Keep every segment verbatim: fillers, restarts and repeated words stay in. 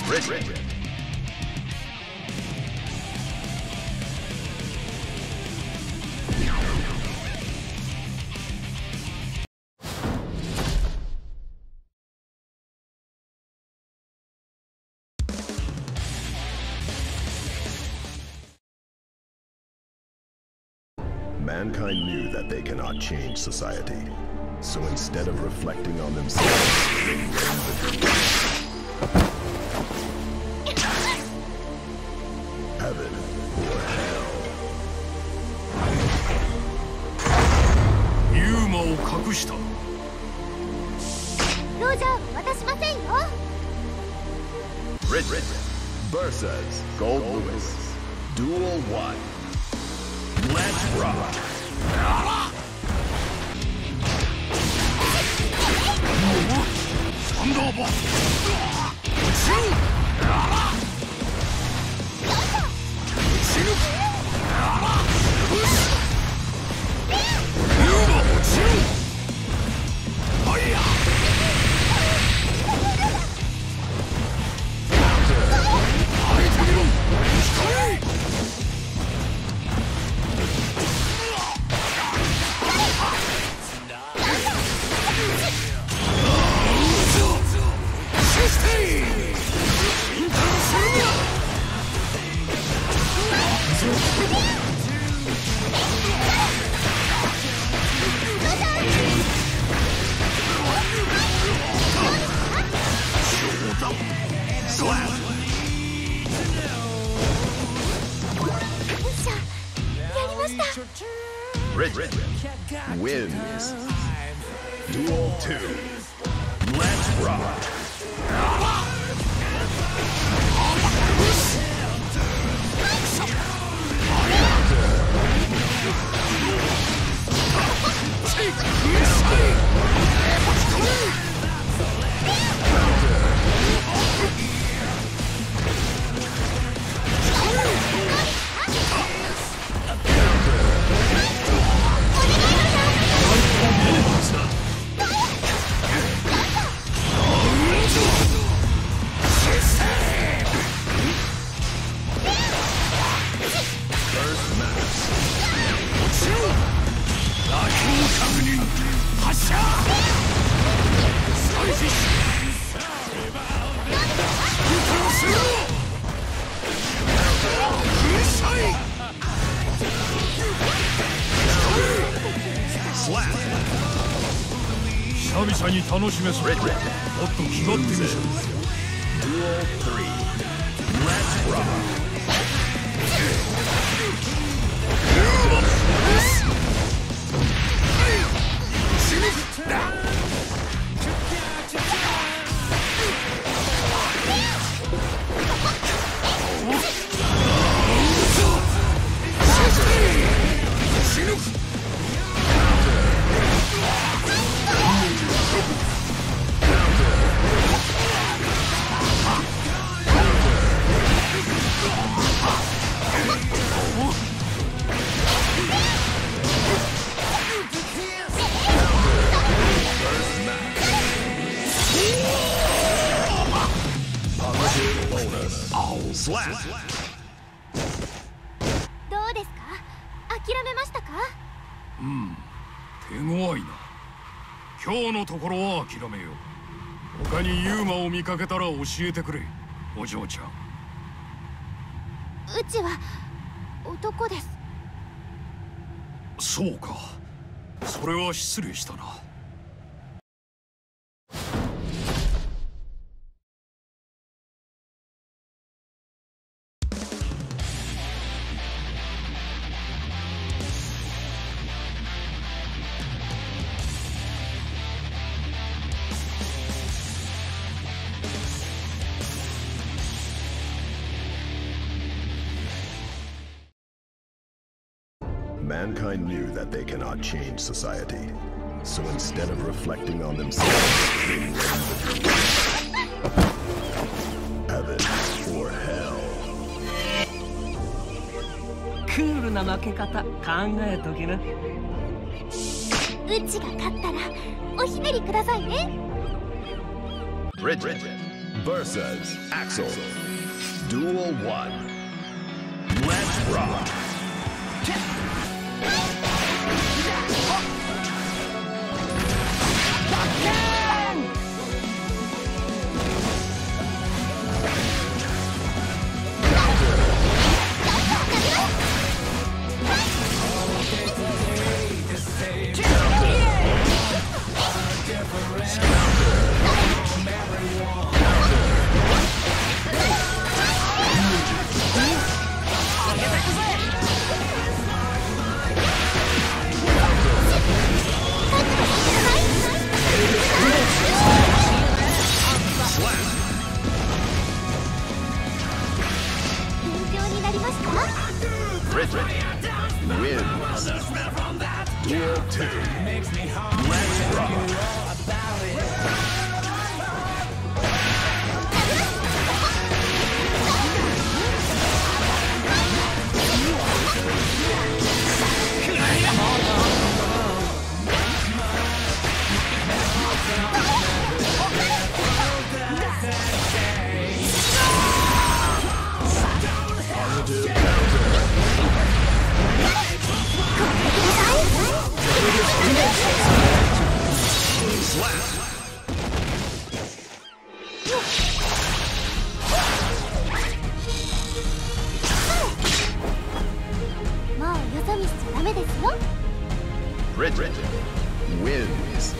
Mankind knew that they cannot change society, so instead of reflecting on themselves, they blamed the heaven or hell. ユーマを隠した。 ロジャーは渡しませんよ。 Red versus Gold Lewis. Duel one. Let's rock. Thunderbolt. Red wins. Duel two. Let's rock. Slap. 久々に楽しめそう。もっと気張ってみせる。 Duel three. Let's rock. Slap. どうですか？諦めましたか？ うん、手強いな。今日のところは諦めよう。他にユーマを見かけたら教えてくれ、お嬢ちゃん。 うちは男です。 そうか、それは失礼したな。 Mankind knew that they cannot change society, so instead of reflecting on themselves, they blamed the heaven or hell. クールな負け方考えときな。 うちが勝ったらおひねりくださいね。 Bridget versus Axel. Duel one. Let's rock. Bridget wins. Duel two. Let's rock. Bridget wins.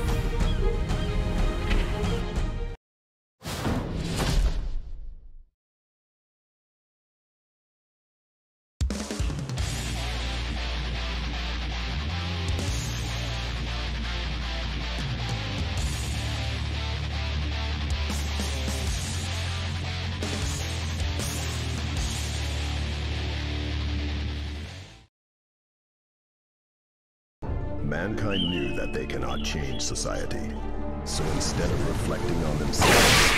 Mankind knew that they cannot change society, so instead of reflecting on themselves,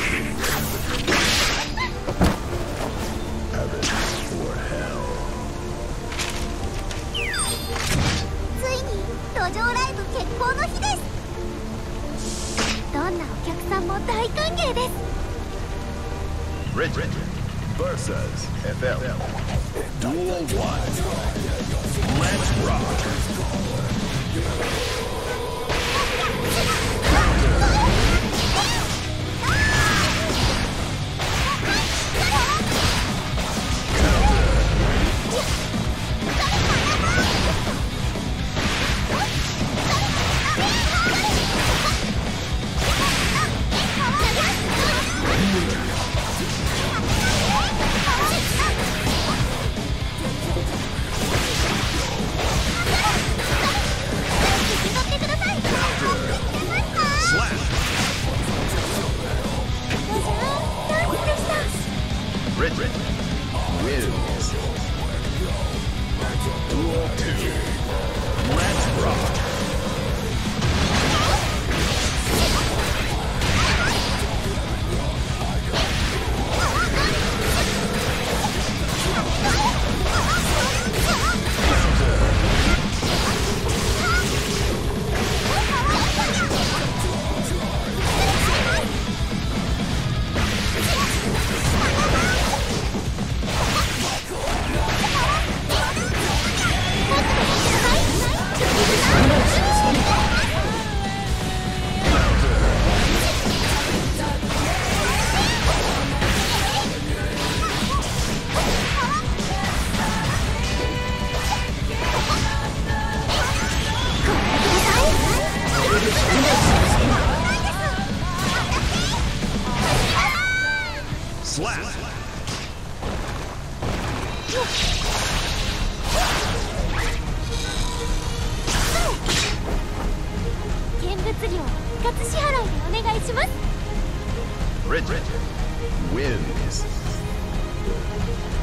heaven or hell. ついに路上ライブ決行の日です。どんなお客さんも大歓迎です。 Bridget versus F L. Duel one. Let's rock. Bridget wins. Duel two. Let's rock. Slap. 見物料一括支払いでお願いします。 Bridget wins.